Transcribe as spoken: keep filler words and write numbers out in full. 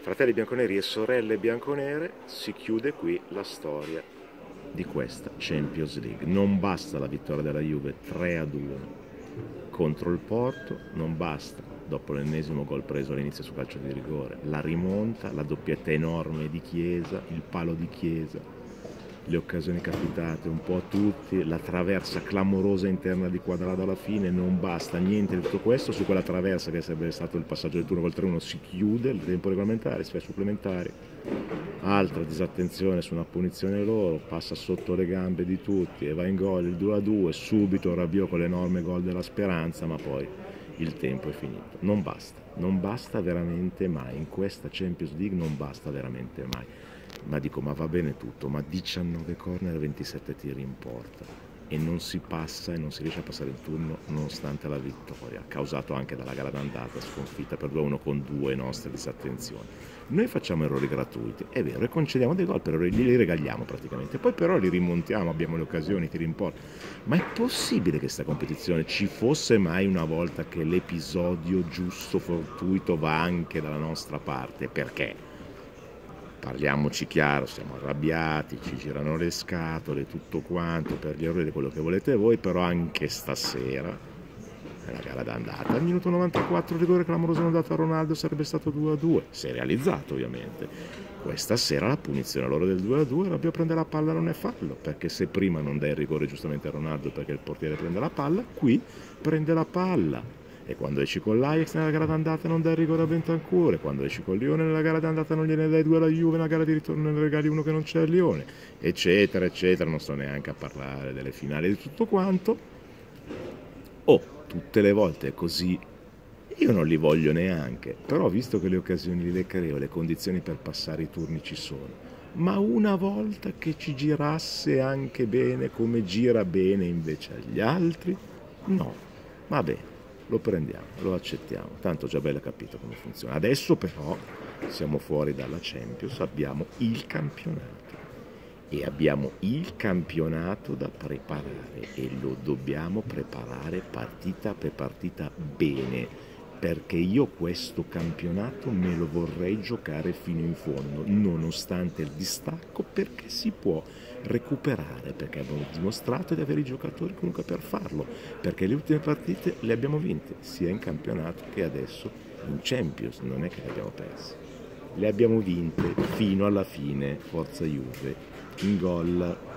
Fratelli bianconeri e sorelle bianconere, si chiude qui la storia di questa Champions League. Non basta la vittoria della Juve tre a due contro il Porto, non basta dopo l'ennesimo gol preso all'inizio su calcio di rigore, la rimonta, la doppietta enorme di Chiesa, il palo di Chiesa, le occasioni capitate un po' a tutti, la traversa clamorosa interna di Quadrado alla fine, non basta niente di tutto questo. Su quella traversa, che sarebbe stato il passaggio del turno col tre uno, si chiude il tempo regolamentare, si fa i supplementari, altra disattenzione su una punizione loro, passa sotto le gambe di tutti e va in gol il due a due, subito Rabiot con l'enorme gol della speranza, ma poi il tempo è finito. Non basta, non basta veramente mai, in questa Champions League non basta veramente mai. Ma dico, ma va bene tutto, ma diciannove corner e ventisette tiri in porta e non si passa e non si riesce a passare il turno nonostante la vittoria, causato anche dalla gara d'andata sconfitta per due a uno con due nostre disattenzioni. Noi facciamo errori gratuiti, è vero, e concediamo dei gol per errori, li regaliamo praticamente, poi però li rimontiamo, abbiamo le occasioni, tiri in porta. Ma è possibile che questa competizione ci fosse mai una volta che l'episodio giusto, fortuito, va anche dalla nostra parte? Perché? Parliamoci chiaro, siamo arrabbiati, ci girano le scatole, tutto quanto per gli errori, quello che volete voi, però anche stasera, nella gara d'andata, al minuto novantaquattro il rigore clamoroso non dato a Ronaldo sarebbe stato due a due, se realizzato ovviamente. Questa sera la punizione loro del due a due, Rabiot prende la palla non è fallo, perché se prima non dai il rigore giustamente a Ronaldo perché il portiere prende la palla, qui prende la palla. E quando esci con l'Ajax nella gara d'andata non dai il rigore a Bentancur, e quando esci con il Lione nella gara d'andata non gliene dai due alla Juve, nella gara di ritorno ne regali uno che non c'è al Lione, eccetera, eccetera. Non sto neanche a parlare delle finali di tutto quanto. Oh, tutte le volte è così, io non li voglio neanche, però visto che le occasioni le creo, le condizioni per passare i turni ci sono, ma una volta che ci girasse anche bene come gira bene invece agli altri, no, va bene. Lo prendiamo, lo accettiamo, tanto già bene capito come funziona. Adesso però siamo fuori dalla Champions, abbiamo il campionato e abbiamo il campionato da preparare e lo dobbiamo preparare partita per partita bene, perché io questo campionato me lo vorrei giocare fino in fondo, nonostante il distacco, perché si può recuperare, perché abbiamo dimostrato di avere i giocatori comunque per farlo, perché le ultime partite le abbiamo vinte sia in campionato che adesso in Champions, non è che le abbiamo perse, le abbiamo vinte fino alla fine. Forza Juve, in gol